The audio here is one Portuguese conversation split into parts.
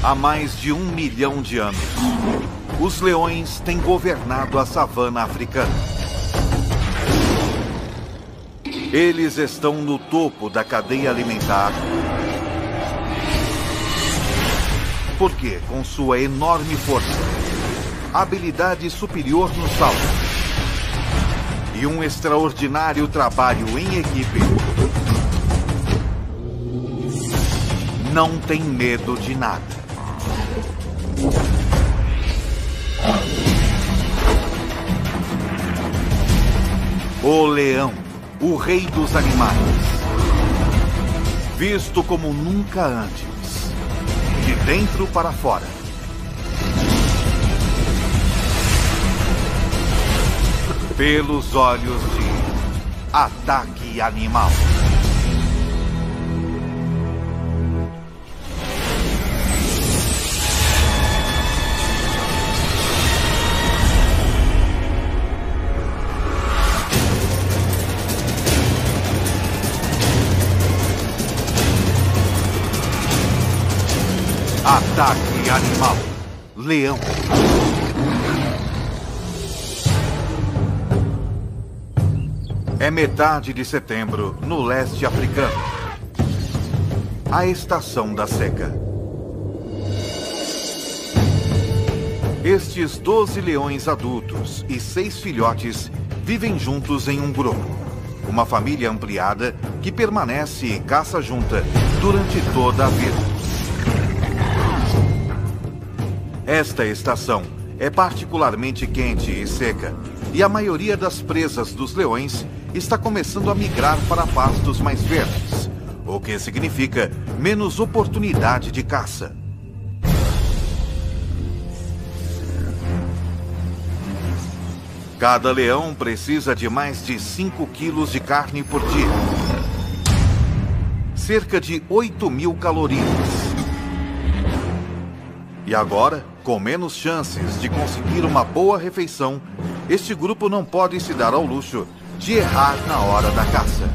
Há mais de 1 milhão de anos, os leões têm governado a savana africana. Eles estão no topo da cadeia alimentar, porque, com sua enorme força, habilidade superior no salto e um extraordinário trabalho em equipe, não tem medo de nada. O leão, o rei dos animais, visto como nunca antes, de dentro para fora. Pelos olhos de Ataque Animal. Ataque Animal. Leão. É metade de setembro, no leste africano. A estação da seca. Estes 12 leões adultos e 6 filhotes vivem juntos em um grupo. Uma família ampliada que permanece e caça junta durante toda a vida. Esta estação é particularmente quente e seca, e a maioria das presas dos leões está começando a migrar para pastos mais verdes, o que significa menos oportunidade de caça. Cada leão precisa de mais de 5 quilos de carne por dia, cerca de 8.000 calorias. E agora, com menos chances de conseguir uma boa refeição, este grupo não pode se dar ao luxo de errar na hora da caça.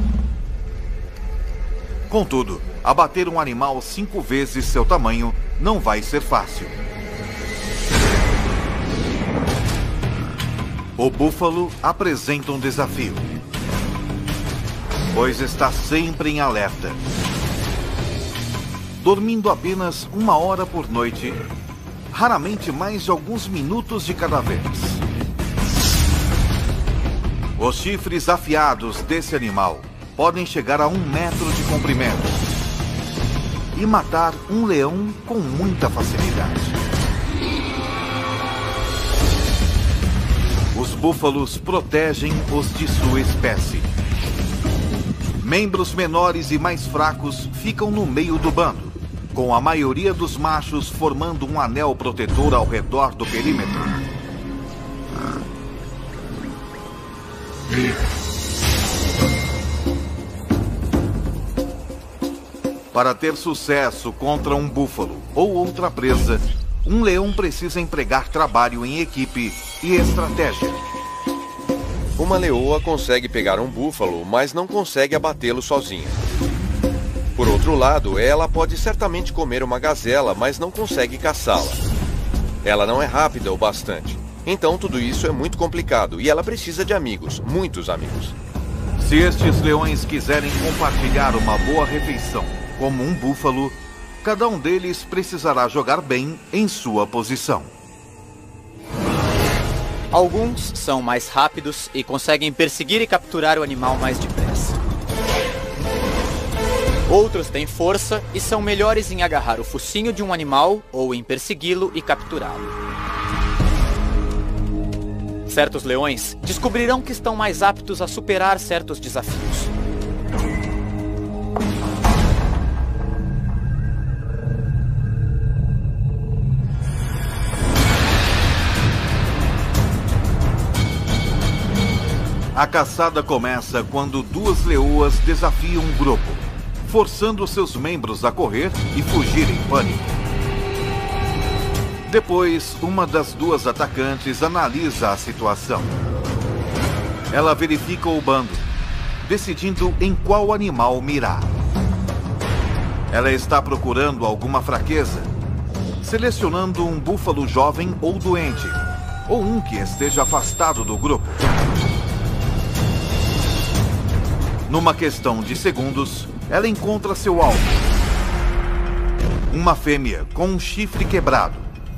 Contudo, abater um animal 5 vezes seu tamanho não vai ser fácil. O búfalo apresenta um desafio, pois está sempre em alerta. Dormindo apenas 1 hora por noite, raramente mais de alguns minutos de cada vez. Os chifres afiados desse animal podem chegar a 1 metro de comprimento e matar um leão com muita facilidade. Os búfalos protegem os de sua espécie. Membros menores e mais fracos ficam no meio do bando, com a maioria dos machos formando um anel protetor ao redor do perímetro. Para ter sucesso contra um búfalo ou outra presa, um leão precisa empregar trabalho em equipe e estratégia. Uma leoa consegue pegar um búfalo, mas não consegue abatê-lo sozinha. Por outro lado, ela pode certamente comer uma gazela, mas não consegue caçá-la. Ela não é rápida o bastante. Então tudo isso é muito complicado e ela precisa de amigos, muitos amigos. Se estes leões quiserem compartilhar uma boa refeição, como um búfalo, cada um deles precisará jogar bem em sua posição. Alguns são mais rápidos e conseguem perseguir e capturar o animal mais depressa. Outros têm força e são melhores em agarrar o focinho de um animal ou em persegui-lo e capturá-lo. Certos leões descobrirão que estão mais aptos a superar certos desafios. A caçada começa quando 2 leoas desafiam um grupo, forçando seus membros a correr e fugir em pânico. Depois, uma das 2 atacantes analisa a situação. Ela verifica o bando, decidindo em qual animal mirar. Ela está procurando alguma fraqueza, selecionando um búfalo jovem ou doente, ou um que esteja afastado do grupo. Numa questão de segundos, ela encontra seu alvo. Uma fêmea com um chifre quebrado.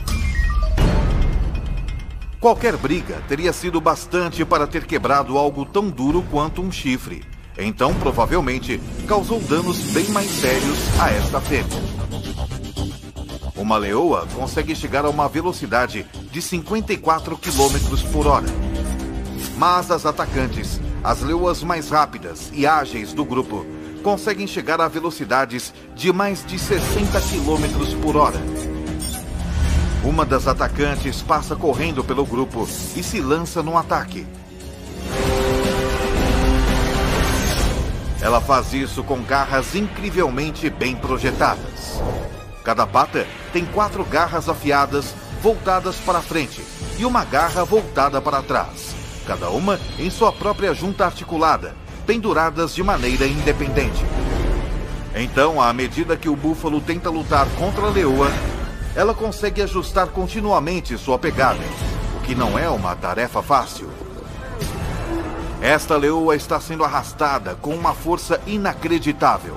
Qualquer briga teria sido bastante para ter quebrado algo tão duro quanto um chifre. Então, provavelmente, causou danos bem mais sérios a esta fêmea. Uma leoa consegue chegar a uma velocidade de 54 km por hora. Mas as atacantes, as leoas mais rápidas e ágeis do grupo, conseguem chegar a velocidades de mais de 60 km por hora. Uma das atacantes passa correndo pelo grupo e se lança no ataque. Ela faz isso com garras incrivelmente bem projetadas. Cada pata tem 4 garras afiadas voltadas para frente e uma garra voltada para trás, cada uma em sua própria junta articulada, penduradas de maneira independente. Então, à medida que o búfalo tenta lutar contra a leoa, ela consegue ajustar continuamente sua pegada, o que não é uma tarefa fácil. Esta leoa está sendo arrastada com uma força inacreditável.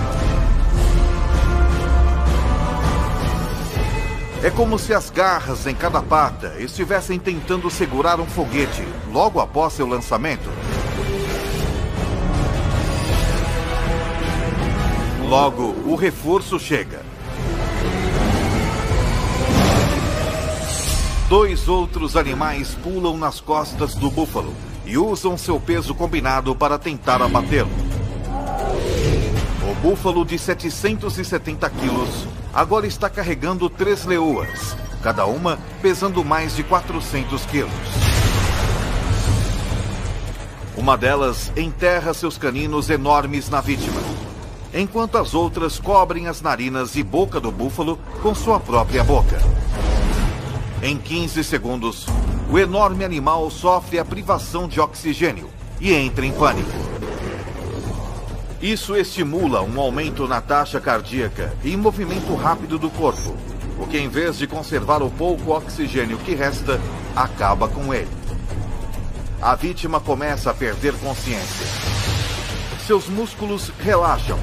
É como se as garras em cada pata estivessem tentando segurar um foguete logo após seu lançamento. Logo, o reforço chega. 2 outros animais pulam nas costas do búfalo e usam seu peso combinado para tentar abatê-lo. O búfalo de 770 quilos agora está carregando 3 leoas, cada uma pesando mais de 400 quilos. Uma delas enterra seus caninos enormes na vítima, enquanto as outras cobrem as narinas e boca do búfalo com sua própria boca. Em 15 segundos, o enorme animal sofre a privação de oxigênio e entra em pânico. Isso estimula um aumento na taxa cardíaca e movimento rápido do corpo, o que, em vez de conservar o pouco oxigênio que resta, acaba com ele. A vítima começa a perder consciência. Seus músculos relaxam.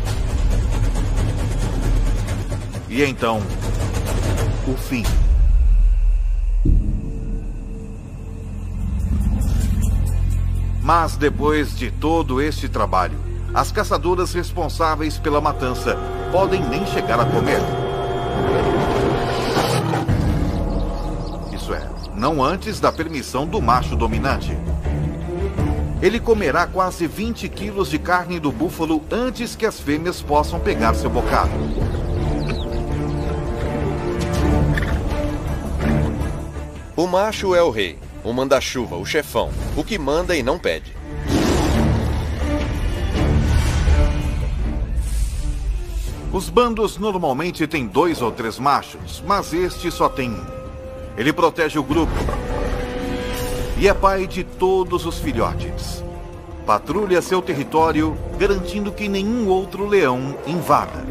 E então, o fim. Mas depois de todo este trabalho, as caçadoras responsáveis pela matança podem nem chegar a comer. Isso é, não antes da permissão do macho dominante. Ele comerá quase 20 quilos de carne do búfalo antes que as fêmeas possam pegar seu bocado. O macho é o rei, o manda-chuva, o chefão, o que manda e não pede. Os bandos normalmente têm 2 ou 3 machos, mas este só tem 1. Ele protege o grupo e é pai de todos os filhotes. Patrulha seu território, garantindo que nenhum outro leão invada.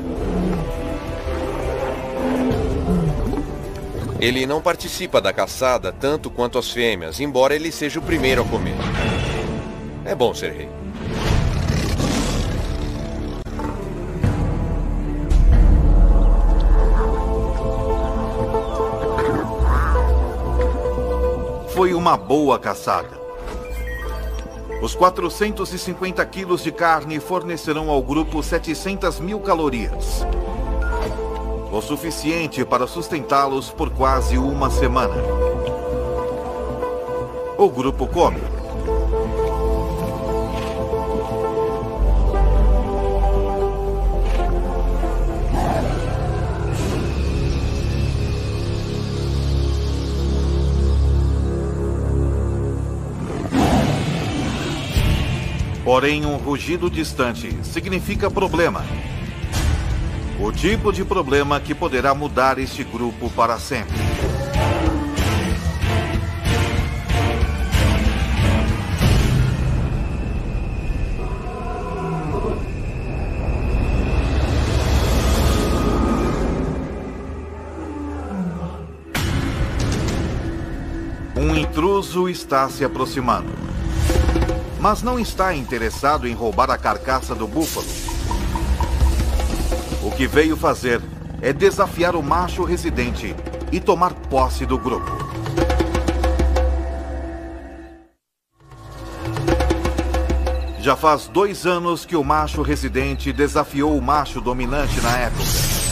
Ele não participa da caçada tanto quanto as fêmeas, embora ele seja o primeiro a comer. É bom ser rei. Foi uma boa caçada. Os 450 quilos de carne fornecerão ao grupo 700 mil calorias. O suficiente para sustentá-los por quase uma semana. O grupo come. Porém, um rugido distante significa problema. O tipo de problema que poderá mudar este grupo para sempre. intruso está se aproximando. Mas não está interessado em roubar a carcaça do búfalo. O que veio fazer é desafiar o macho residente e tomar posse do grupo. Já faz 2 anos que o macho residente desafiou o macho dominante na época.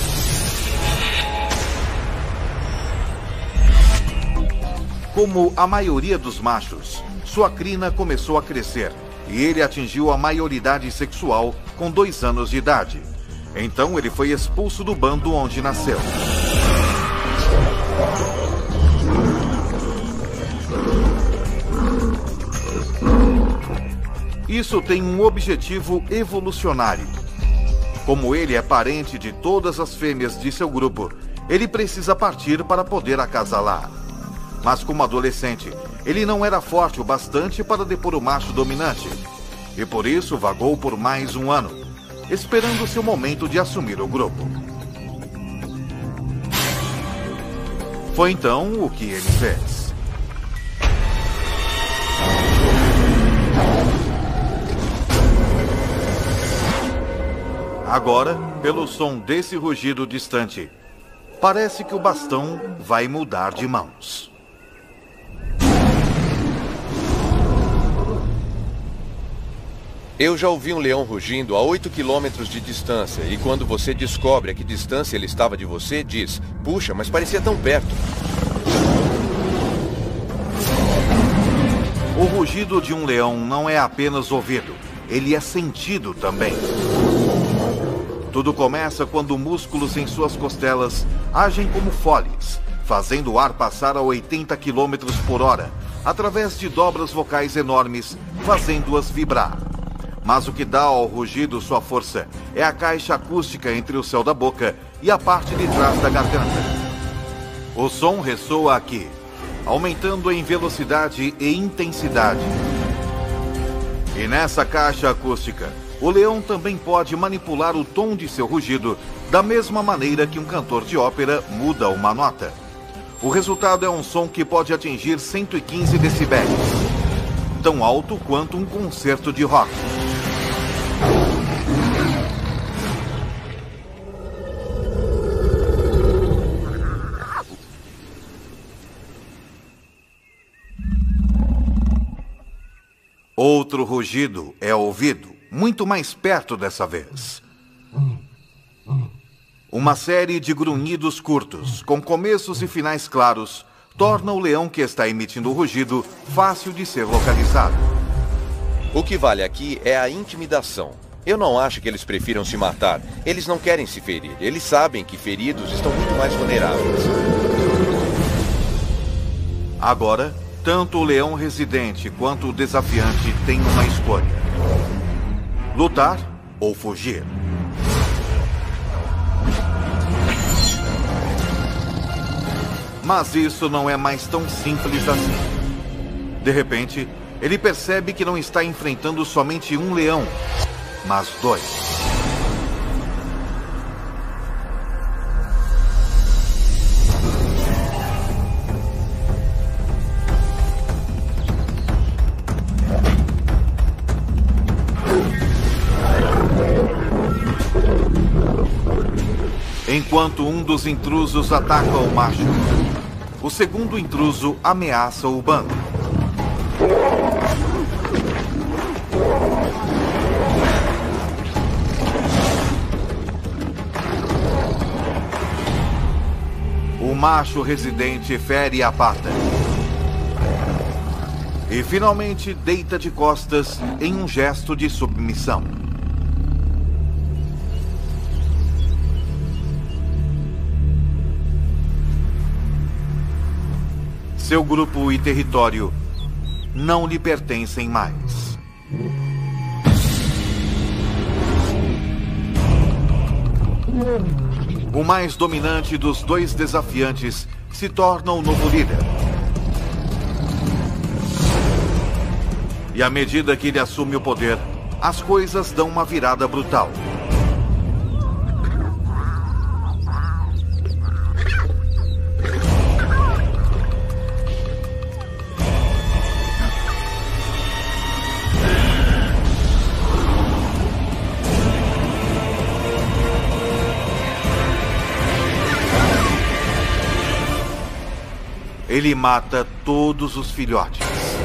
Como a maioria dos machos, sua crina começou a crescer e ele atingiu a maioridade sexual com 2 anos de idade. Então ele foi expulso do bando onde nasceu. Isso tem um objetivo evolucionário. Como ele é parente de todas as fêmeas de seu grupo, ele precisa partir para poder acasalar. Mas como adolescente, ele não era forte o bastante para depor o macho dominante. E por isso vagou por mais 1 ano, esperando seu momento de assumir o grupo. Foi então o que ele fez. Agora, pelo som desse rugido distante, parece que o bastão vai mudar de mãos. Eu já ouvi um leão rugindo a 8 quilômetros de distância, e quando você descobre a que distância ele estava de você, diz: puxa, mas parecia tão perto. O rugido de um leão não é apenas ouvido, ele é sentido também. Tudo começa quando músculos em suas costelas agem como foles, fazendo o ar passar a 80 km por hora, através de dobras vocais enormes, fazendo-as vibrar. Mas o que dá ao rugido sua força é a caixa acústica entre o céu da boca e a parte de trás da garganta. O som ressoa aqui, aumentando em velocidade e intensidade. E nessa caixa acústica, o leão também pode manipular o tom de seu rugido da mesma maneira que um cantor de ópera muda uma nota. O resultado é um som que pode atingir 115 decibéis, tão alto quanto um concerto de rock. Outro rugido é ouvido, muito mais perto dessa vez. Uma série de grunhidos curtos, com começos e finais claros, torna o leão que está emitindo o rugido fácil de ser localizado. O que vale aqui é a intimidação. Eu não acho que eles prefiram se matar. Eles não querem se ferir. Eles sabem que feridos estão muito mais vulneráveis. Agora, tanto o leão residente quanto o desafiante têm uma escolha: lutar ou fugir. Mas isso não é mais tão simples assim. De repente, ele percebe que não está enfrentando somente um leão, mas 2. Enquanto um dos intrusos ataca o macho, o segundo intruso ameaça o bando. O macho residente fere a pata e finalmente deita de costas em um gesto de submissão. Seu grupo e território não lhe pertencem mais. O mais dominante dos 2 desafiantes se torna o novo líder. E à medida que ele assume o poder, as coisas dão uma virada brutal. ele mata todos os filhotes.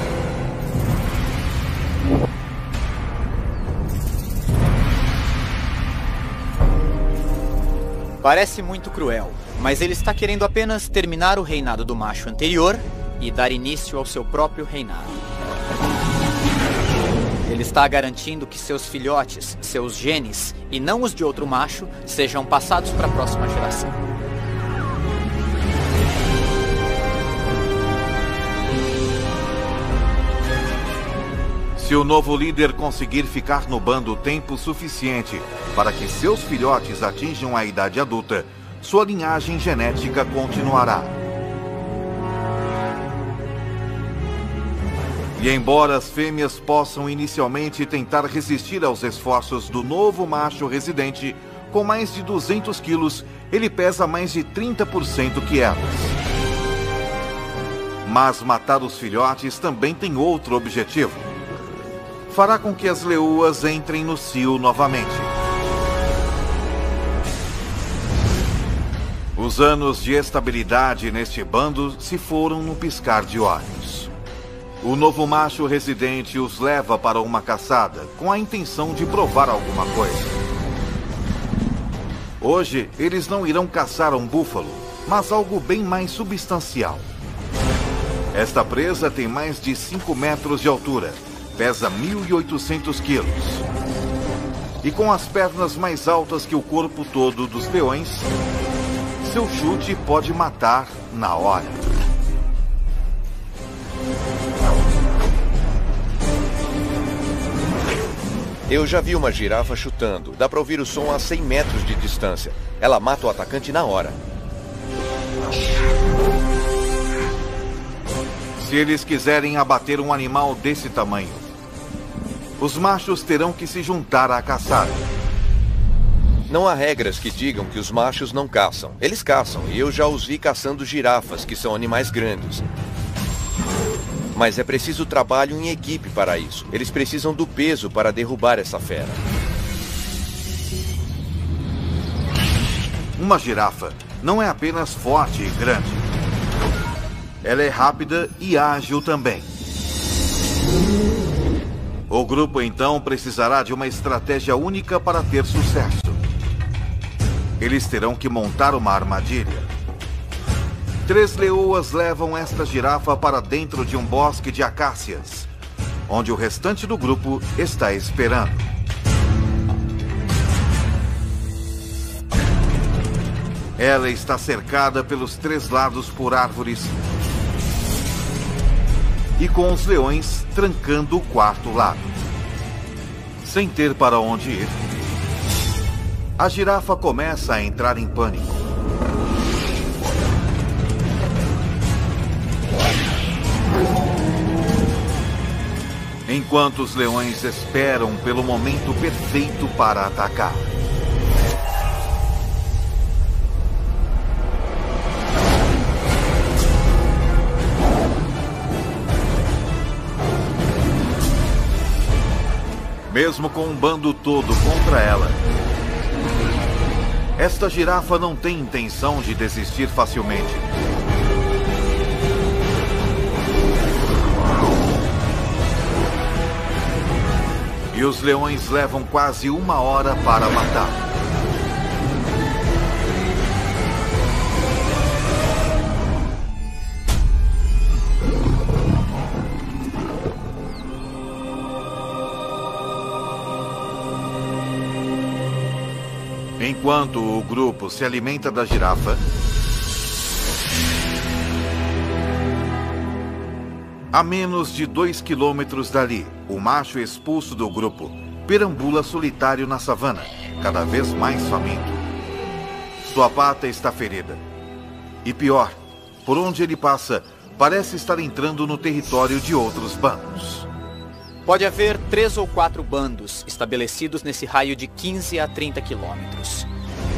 Parece muito cruel, mas ele está querendo apenas terminar o reinado do macho anterior e dar início ao seu próprio reinado. Ele está garantindo que seus filhotes, seus genes, e não os de outro macho, sejam passados para a próxima geração. Se o novo líder conseguir ficar no bando tempo suficiente para que seus filhotes atinjam a idade adulta, sua linhagem genética continuará. E embora as fêmeas possam inicialmente tentar resistir aos esforços do novo macho residente, com mais de 200 quilos, ele pesa mais de 30% que elas. Mas matar os filhotes também tem outro objetivo. Fará com que as leoas entrem no cio novamente. Os anos de estabilidade neste bando se foram no piscar de olhos. O novo macho residente os leva para uma caçada com a intenção de provar alguma coisa. Hoje, eles não irão caçar um búfalo, mas algo bem mais substancial. Esta presa tem mais de 5 metros de altura. Pesa 1.800 quilos. E com as pernas mais altas que o corpo todo dos leões, seu chute pode matar na hora. Eu já vi uma girafa chutando. Dá para ouvir o som a 100 metros de distância. Ela mata o atacante na hora. Se eles quiserem abater um animal desse tamanho, os machos terão que se juntar à caçada. Não há regras que digam que os machos não caçam. Eles caçam, e eu já os vi caçando girafas, que são animais grandes. Mas é preciso trabalho em equipe para isso. Eles precisam do peso para derrubar essa fera. Uma girafa não é apenas forte e grande. Ela é rápida e ágil também. O grupo, então, precisará de uma estratégia única para ter sucesso. Eles terão que montar uma armadilha. 3 leoas levam esta girafa para dentro de um bosque de acácias, onde o restante do grupo está esperando. Ela está cercada pelos 3 lados por árvores e com os leões trancando o 4º lado. Sem ter para onde ir, a girafa começa a entrar em pânico. Enquanto os leões esperam pelo momento perfeito para atacar. Mesmo com um bando todo contra ela, esta girafa não tem intenção de desistir facilmente. E os leões levam quase 1 hora para matar. Enquanto o grupo se alimenta da girafa, a menos de 2 quilômetros dali, o macho expulso do grupo perambula solitário na savana, cada vez mais faminto. Sua pata está ferida. E pior, por onde ele passa, parece estar entrando no território de outros bandos. Pode haver 3 ou 4 bandos estabelecidos nesse raio de 15 a 30 quilômetros.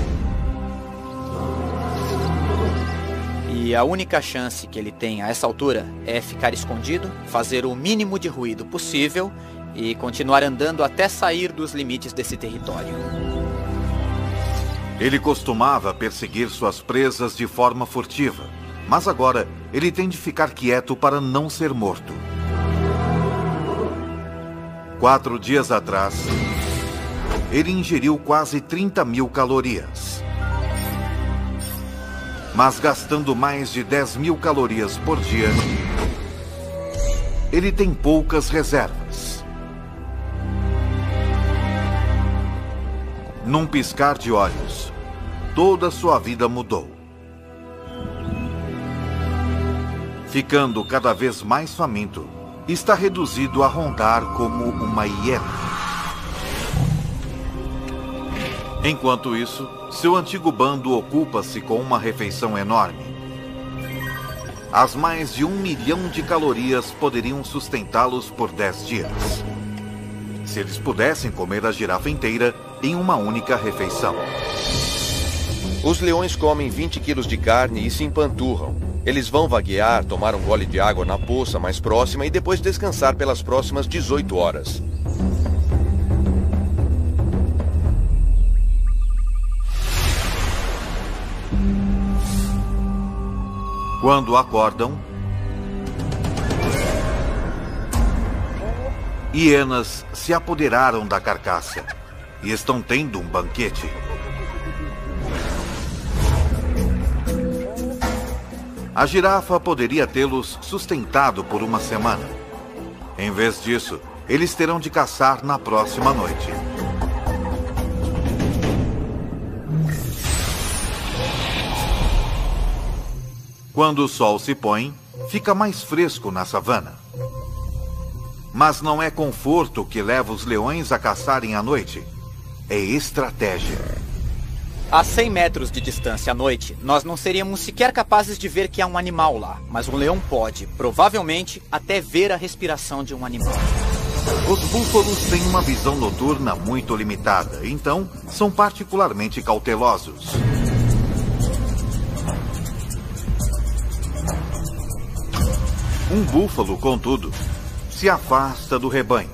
E a única chance que ele tem a essa altura é ficar escondido, fazer o mínimo de ruído possível e continuar andando até sair dos limites desse território. Ele costumava perseguir suas presas de forma furtiva, mas agora ele tem de ficar quieto para não ser morto. 4 dias atrás, ele ingeriu quase 30.000 calorias. Mas gastando mais de 10.000 calorias por dia, ele tem poucas reservas. Num piscar de olhos, toda sua vida mudou. Ficando cada vez mais faminto, está reduzido a rondar como uma hiena. Enquanto isso, seu antigo bando ocupa-se com uma refeição enorme. As mais de 1 milhão de calorias poderiam sustentá-los por 10 dias. Se eles pudessem comer a girafa inteira em uma única refeição. Os leões comem 20 quilos de carne e se empanturram. Eles vão vaguear, tomar um gole de água na poça mais próxima e depois descansar pelas próximas 18 horas. Quando acordam, hienas se apoderaram da carcaça e estão tendo um banquete. A girafa poderia tê-los sustentado por uma semana. Em vez disso, eles terão de caçar na próxima noite. Quando o sol se põe, fica mais fresco na savana. Mas não é conforto que leva os leões a caçarem à noite. É estratégia. A 100 metros de distância à noite, nós não seríamos sequer capazes de ver que há um animal lá. Mas um leão pode, provavelmente, até ver a respiração de um animal. Os búfalos têm uma visão noturna muito limitada, então são particularmente cautelosos. Um búfalo, contudo, se afasta do rebanho.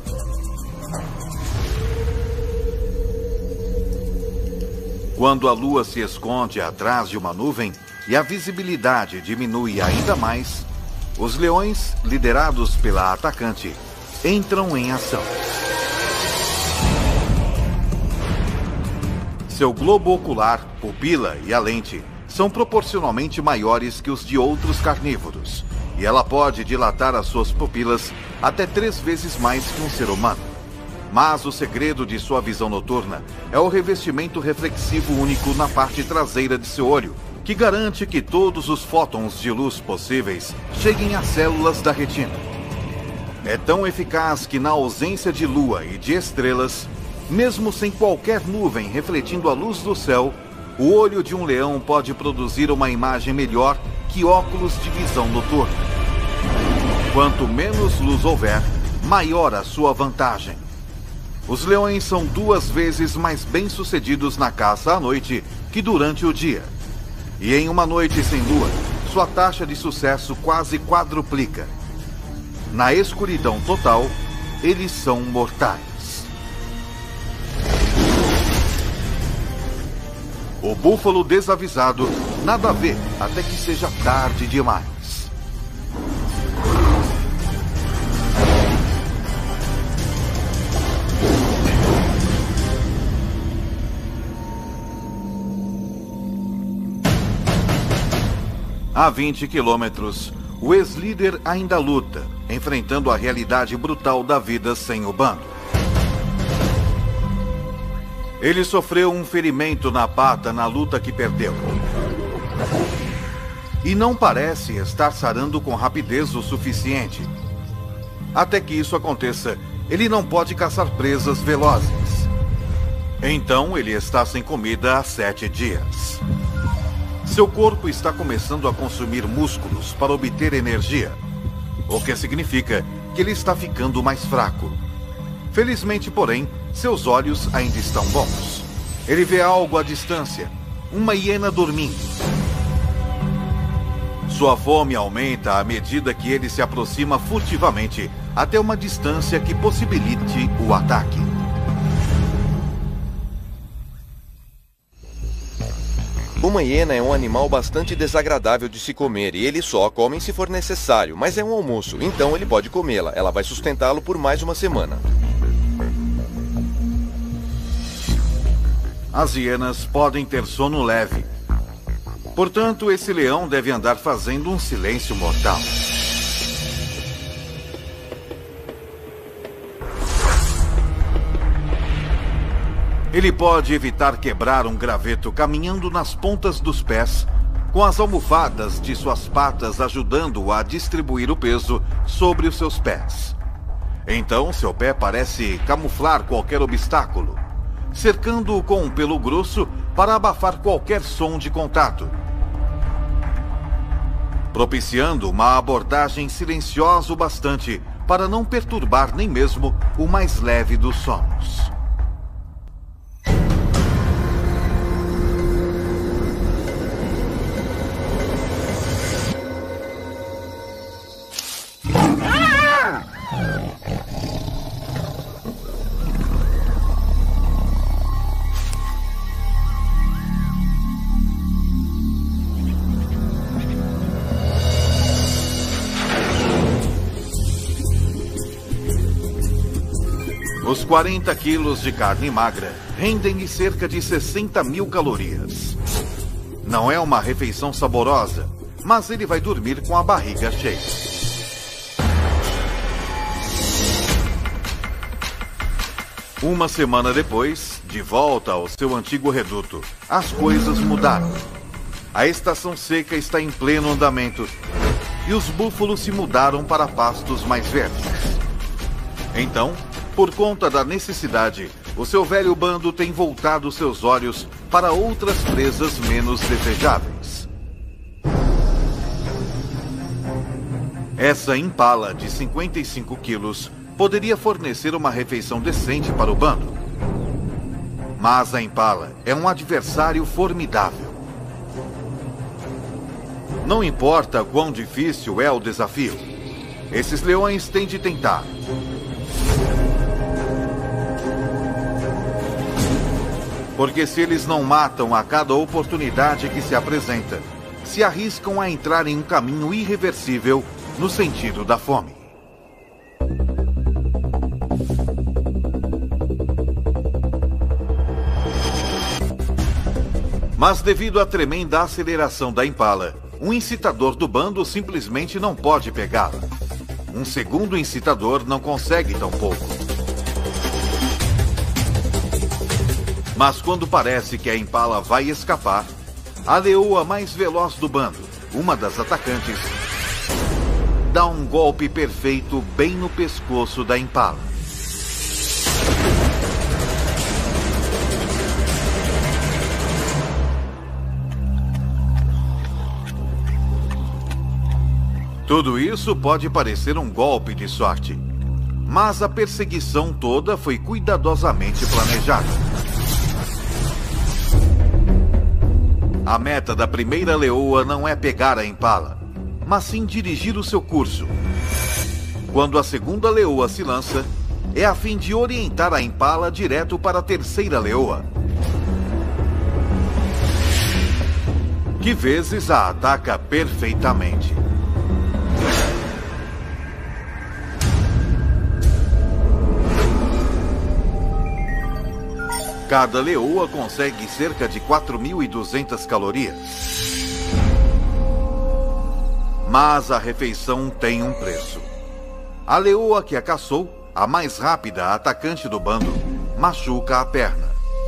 Quando a lua se esconde atrás de uma nuvem e a visibilidade diminui ainda mais, os leões, liderados pela atacante, entram em ação. Seu globo ocular, pupila e a lente são proporcionalmente maiores que os de outros carnívoros, e ela pode dilatar as suas pupilas até 3 vezes mais que um ser humano. Mas o segredo de sua visão noturna é o revestimento reflexivo único na parte traseira de seu olho, que garante que todos os fótons de luz possíveis cheguem às células da retina. É tão eficaz que, na ausência de lua e de estrelas, mesmo sem qualquer nuvem refletindo a luz do céu, o olho de um leão pode produzir uma imagem melhor que óculos de visão noturna. Quanto menos luz houver, maior a sua vantagem. Os leões são 2 vezes mais bem-sucedidos na caça à noite que durante o dia. E em uma noite sem lua, sua taxa de sucesso quase quadruplica. Na escuridão total, eles são mortais. O búfalo desavisado nada vê até que seja tarde demais. A 20 quilômetros, o ex-líder ainda luta, enfrentando a realidade brutal da vida sem o bando. Ele sofreu um ferimento na pata na luta que perdeu. E não parece estar sarando com rapidez o suficiente. Até que isso aconteça, ele não pode caçar presas velozes. Então ele está sem comida há 7 dias. Seu corpo está começando a consumir músculos para obter energia, o que significa que ele está ficando mais fraco. Felizmente, porém, seus olhos ainda estão bons. Ele vê algo à distância, uma hiena dormindo. Sua fome aumenta à medida que ele se aproxima furtivamente até uma distância que possibilite o ataque. Uma hiena é um animal bastante desagradável de se comer e eles só comem se for necessário, mas é um almoço, então ele pode comê-la. Ela vai sustentá-lo por mais uma semana. As hienas podem ter sono leve. Portanto, esse leão deve andar fazendo um silêncio mortal. Ele pode evitar quebrar um graveto caminhando nas pontas dos pés, com as almofadas de suas patas ajudando-o a distribuir o peso sobre os seus pés. Então, seu pé parece camuflar qualquer obstáculo, cercando-o com um pelo grosso para abafar qualquer som de contato, propiciando uma abordagem silenciosa o bastante para não perturbar nem mesmo o mais leve dos sonos. Os 40 quilos de carne magra rendem-lhe cerca de 60 mil calorias. Não é uma refeição saborosa, mas ele vai dormir com a barriga cheia. Uma semana depois, de volta ao seu antigo reduto, as coisas mudaram. A estação seca está em pleno andamento e os búfalos se mudaram para pastos mais verdes. Então, por conta da necessidade, o seu velho bando tem voltado seus olhos para outras presas menos desejáveis. Essa impala de 55 quilos poderia fornecer uma refeição decente para o bando. Mas a impala é um adversário formidável. Não importa quão difícil é o desafio, esses leões têm de tentar. Porque se eles não matam a cada oportunidade que se apresenta, se arriscam a entrar em um caminho irreversível no sentido da fome. Mas devido à tremenda aceleração da impala, um incitador do bando simplesmente não pode pegá-la. Um segundo incitador não consegue tão pouco. Mas quando parece que a impala vai escapar, a leoa mais veloz do bando, uma das atacantes, dá um golpe perfeito bem no pescoço da impala. Tudo isso pode parecer um golpe de sorte, mas a perseguição toda foi cuidadosamente planejada. A meta da primeira leoa não é pegar a impala, mas sim dirigir o seu curso. Quando a segunda leoa se lança, é a fim de orientar a impala direto para a terceira leoa, que vezes a ataca perfeitamente. Cada leoa consegue cerca de 4.200 calorias. Mas a refeição tem um preço. A leoa que a caçou, a mais rápida atacante do bando, machuca a perna.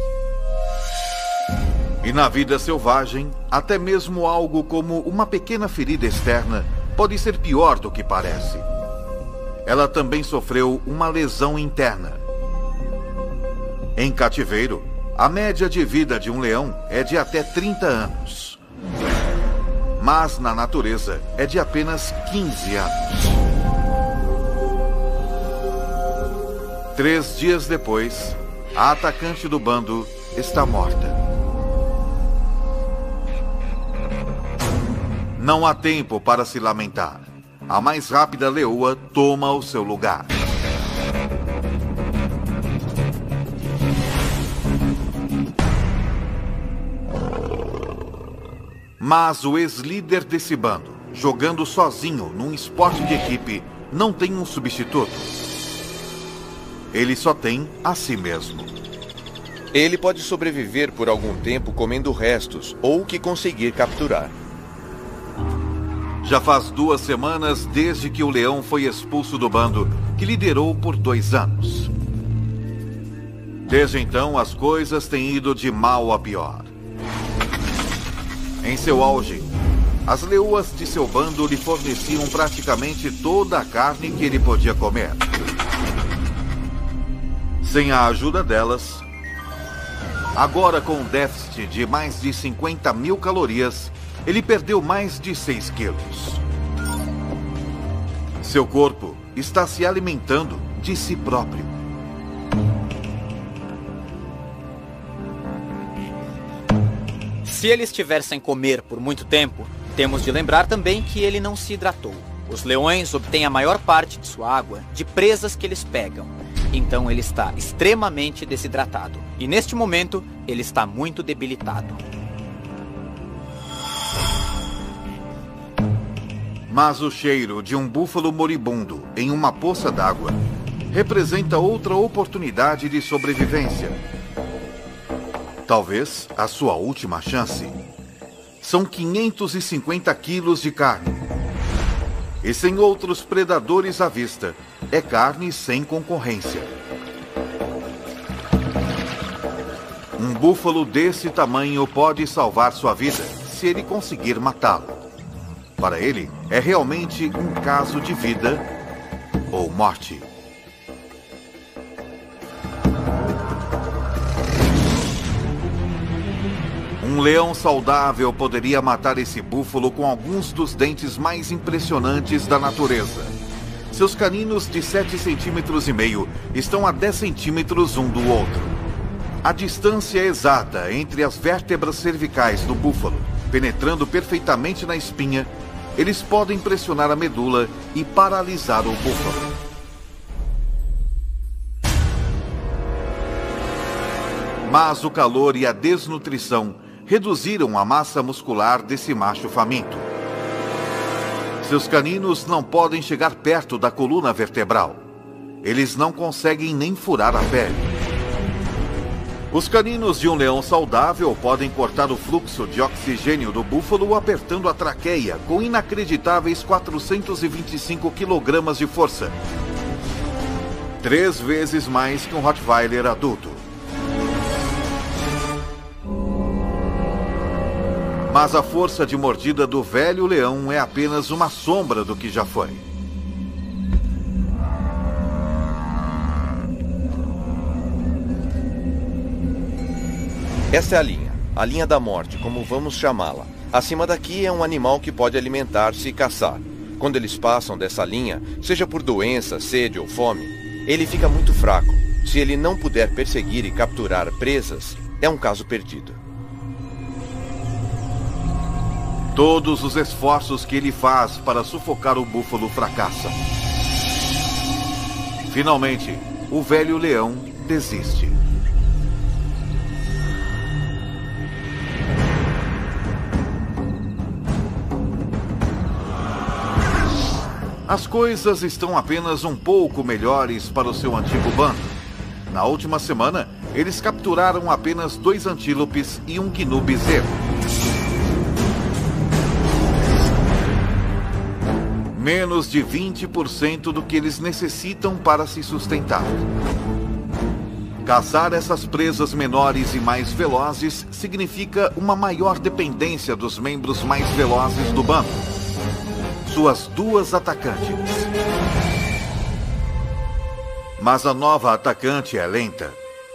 E na vida selvagem, até mesmo algo como uma pequena ferida externa pode ser pior do que parece. Ela também sofreu uma lesão interna. Em cativeiro, a média de vida de um leão é de até 30 anos. Mas na natureza é de apenas 15 anos. 3 dias depois, a atacante do bando está morta. Não há tempo para se lamentar. A mais rápida leoa toma o seu lugar. Mas o ex-líder desse bando, jogando sozinho num esporte de equipe, não tem um substituto. Ele só tem a si mesmo. Ele pode sobreviver por algum tempo comendo restos ou o que conseguir capturar. Já faz 2 semanas desde que o leão foi expulso do bando, que liderou por 2 anos. Desde então, as coisas têm ido de mal a pior. Em seu auge, as leoas de seu bando lhe forneciam praticamente toda a carne que ele podia comer. Sem a ajuda delas, agora com um déficit de mais de 50.000 calorias, ele perdeu mais de 6 quilos. Seu corpo está se alimentando de si próprio. Se ele estiver sem comer por muito tempo, temos de lembrar também que ele não se hidratou. Os leões obtêm a maior parte de sua água de presas que eles pegam. Então ele está extremamente desidratado. E neste momento, ele está muito debilitado. Mas o cheiro de um búfalo moribundo em uma poça d'água representa outra oportunidade de sobrevivência. Talvez a sua última chance. São 550 quilos de carne. E sem outros predadores à vista, é carne sem concorrência. Um búfalo desse tamanho pode salvar sua vida se ele conseguir matá-lo. Para ele, é realmente um caso de vida ou morte. Um leão saudável poderia matar esse búfalo com alguns dos dentes mais impressionantes da natureza. Seus caninos de 7,5 centímetros estão a 10 centímetros um do outro. A distância exata entre as vértebras cervicais do búfalo, penetrando perfeitamente na espinha, eles podem pressionar a medula e paralisar o búfalo. Mas o calor e a desnutrição reduziram a massa muscular desse macho faminto. Seus caninos não podem chegar perto da coluna vertebral. Eles não conseguem nem furar a pele. Os caninos de um leão saudável podem cortar o fluxo de oxigênio do búfalo apertando a traqueia com inacreditáveis 425 kg de força. 3 vezes mais que um Rottweiler adulto. Mas a força de mordida do velho leão é apenas uma sombra do que já foi. Esta é a linha da morte, como vamos chamá-la. Acima daqui é um animal que pode alimentar-se e caçar. Quando eles passam dessa linha, seja por doença, sede ou fome, ele fica muito fraco. Se ele não puder perseguir e capturar presas, é um caso perdido. Todos os esforços que ele faz para sufocar o búfalo fracassam. Finalmente, o velho leão desiste. As coisas estão apenas um pouco melhores para o seu antigo bando. Na última semana, eles capturaram apenas 2 antílopes e um gnu bezerro. Menos de 20% do que eles necessitam para se sustentar. Caçar essas presas menores e mais velozes significa uma maior dependência dos membros mais velozes do bando. Suas 2 atacantes. Mas a nova atacante é lenta.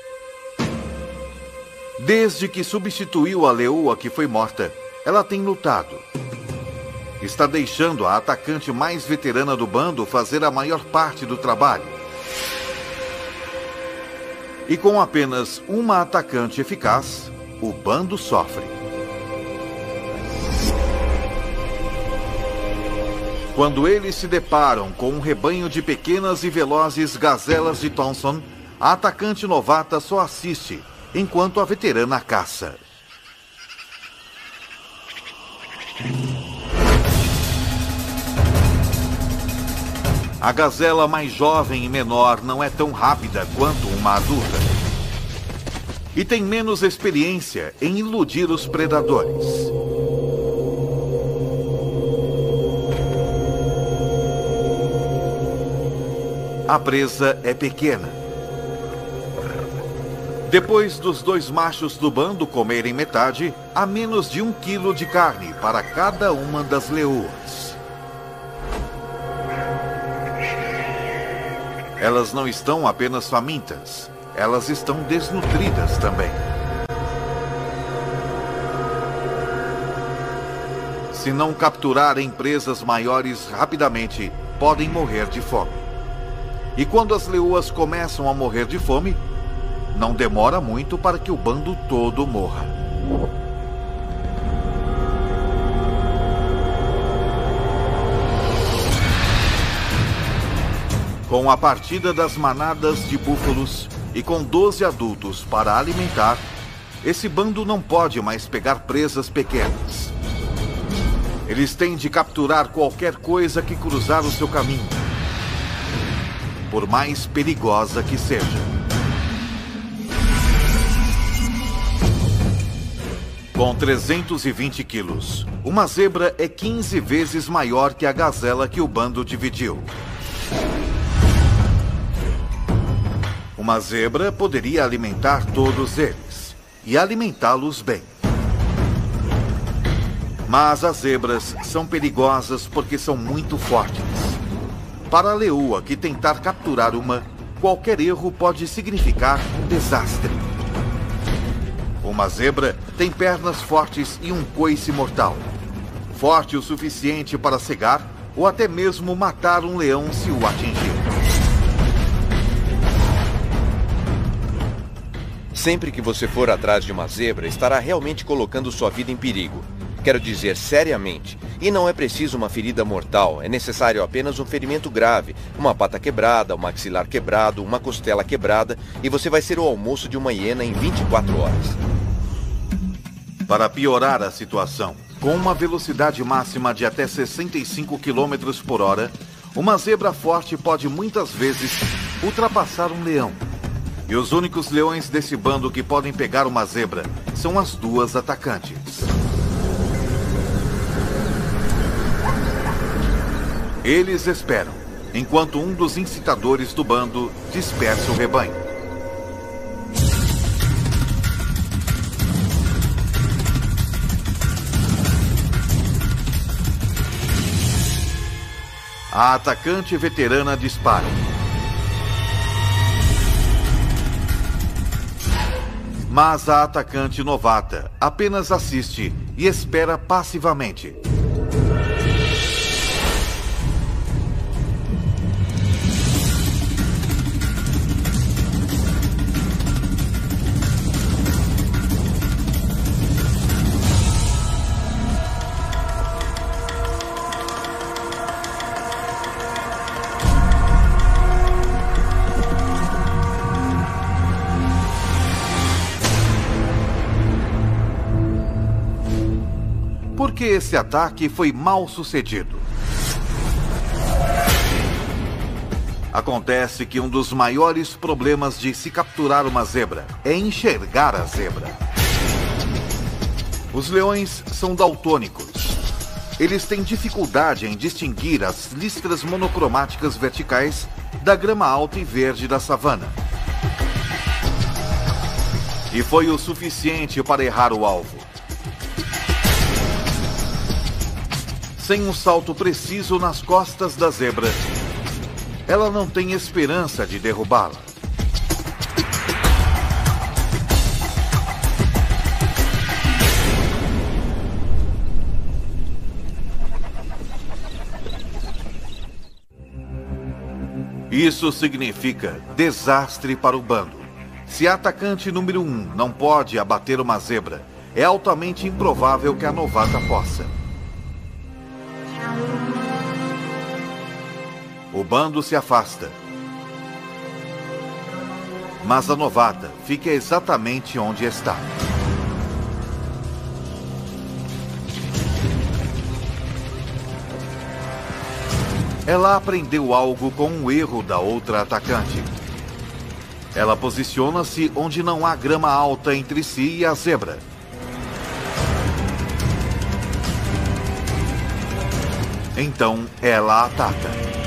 Desde que substituiu a leoa que foi morta, ela tem lutado. Está deixando a atacante mais veterana do bando fazer a maior parte do trabalho. E com apenas uma atacante eficaz, o bando sofre. Quando eles se deparam com um rebanho de pequenas e velozes gazelas de Thompson, a atacante novata só assiste, enquanto a veterana caça. A gazela mais jovem e menor não é tão rápida quanto uma adulta. E tem menos experiência em iludir os predadores. A presa é pequena. Depois dos dois machos do bando comerem metade, há menos de 1 quilo de carne para cada uma das leoas. Elas não estão apenas famintas, elas estão desnutridas também. Se não capturarem presas maiores rapidamente, podem morrer de fome. E quando as leoas começam a morrer de fome, não demora muito para que o bando todo morra. Com a partida das manadas de búfalos e com 12 adultos para alimentar, esse bando não pode mais pegar presas pequenas. Eles têm de capturar qualquer coisa que cruzar o seu caminho, por mais perigosa que seja. Com 320 quilos, uma zebra é 15 vezes maior que a gazela que o bando dividiu. Uma zebra poderia alimentar todos eles, e alimentá-los bem. Mas as zebras são perigosas porque são muito fortes. Para a leoa que tentar capturar uma, qualquer erro pode significar um desastre. Uma zebra tem pernas fortes e um coice mortal. Forte o suficiente para cegar ou até mesmo matar um leão se o atingir. Sempre que você for atrás de uma zebra, estará realmente colocando sua vida em perigo. Quero dizer, seriamente. E não é preciso uma ferida mortal, é necessário apenas um ferimento grave, uma pata quebrada, um maxilar quebrado, uma costela quebrada, e você vai ser o almoço de uma hiena em 24 horas. Para piorar a situação, com uma velocidade máxima de até 65 km por hora, uma zebra forte pode muitas vezes ultrapassar um leão. E os únicos leões desse bando que podem pegar uma zebra são as duas atacantes. Eles esperam, enquanto um dos incitadores do bando dispersa o rebanho. A atacante veterana dispara. Mas a atacante novata apenas assiste e espera passivamente. Porque esse ataque foi mal sucedido. Acontece que um dos maiores problemas de se capturar uma zebra é enxergar a zebra. Os leões são daltônicos. Eles têm dificuldade em distinguir as listras monocromáticas verticais da grama alta e verde da savana. E foi o suficiente para errar o alvo. Sem um salto preciso nas costas da zebra, ela não tem esperança de derrubá-la. Isso significa desastre para o bando. Se a atacante número 1 não pode abater uma zebra, é altamente improvável que a novata possa. O bando se afasta. Mas a novata fica exatamente onde está. ela aprendeu algo com um erro da outra atacante. Ela posiciona-se onde não há grama alta entre si e a zebra. Então ela ataca.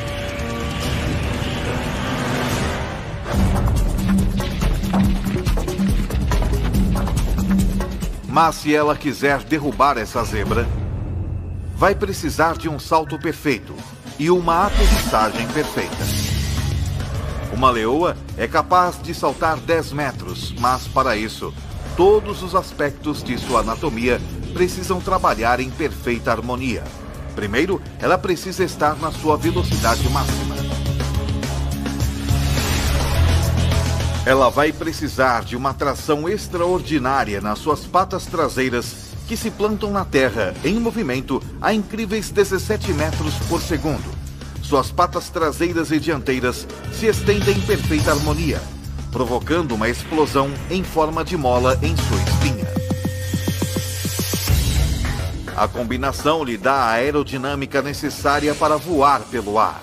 Mas se ela quiser derrubar essa zebra, vai precisar de um salto perfeito e uma aterrissagem perfeita. Uma leoa é capaz de saltar 10 metros, mas para isso, todos os aspectos de sua anatomia precisam trabalhar em perfeita harmonia. Primeiro, ela precisa estar na sua velocidade máxima. Ela vai precisar de uma tração extraordinária nas suas patas traseiras, que se plantam na terra em movimento a incríveis 17 metros por segundo. Suas patas traseiras e dianteiras se estendem em perfeita harmonia, provocando uma explosão em forma de mola em sua espinha. A combinação lhe dá a aerodinâmica necessária para voar pelo ar.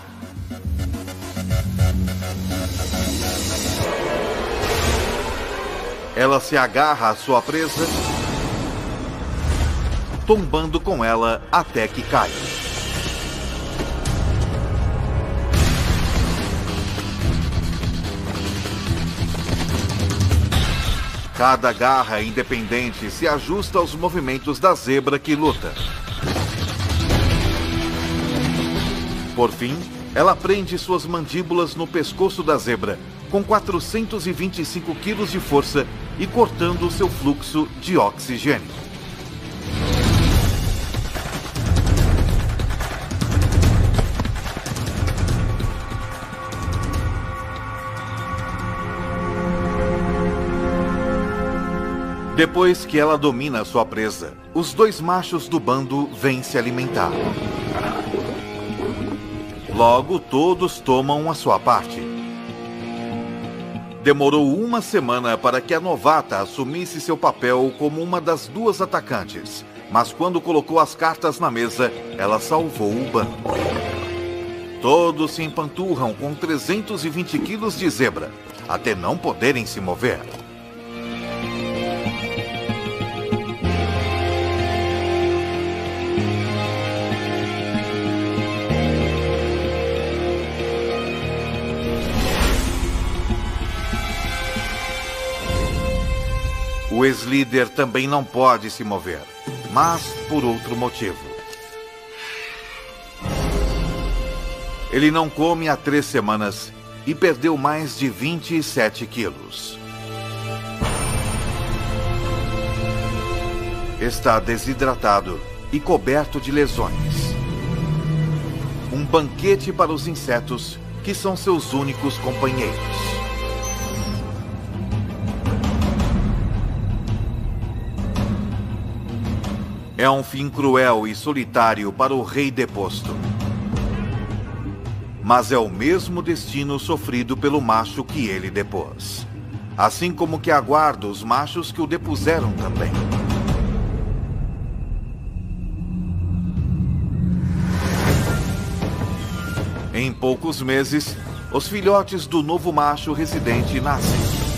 Ela se agarra à sua presa, tombando com ela até que cai. Cada garra independente se ajusta aos movimentos da zebra que luta. Por fim, ela prende suas mandíbulas no pescoço da zebra, com 425 quilos de força e cortando o seu fluxo de oxigênio. Depois que ela domina sua presa, os dois machos do bando vêm se alimentar. Logo, todos tomam a sua parte. Demorou uma semana para que a novata assumisse seu papel como uma das duas atacantes, mas quando colocou as cartas na mesa, ela salvou o bando. Todos se empanturram com 320 quilos de zebra, até não poderem se mover. O ex-líder também não pode se mover, mas por outro motivo. Ele não come há 3 semanas e perdeu mais de 27 quilos. Está desidratado e coberto de lesões. Um banquete para os insetos, que são seus únicos companheiros. É um fim cruel e solitário para o rei deposto. Mas é o mesmo destino sofrido pelo macho que ele depôs. Assim como que aguarda os machos que o depuseram também. Em poucos meses, os filhotes do novo macho residente nascem.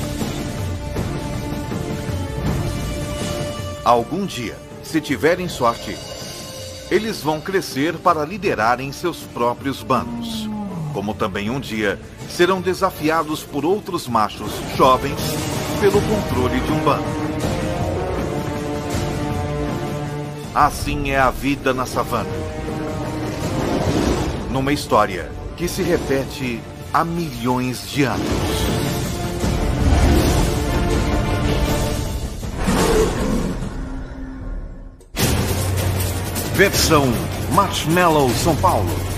Algum dia, se tiverem sorte, eles vão crescer para liderarem seus próprios bandos. Como também um dia serão desafiados por outros machos jovens pelo controle de um bando. Assim é a vida na savana. Numa história que se repete há milhões de anos. Versão Marshmallow São Paulo.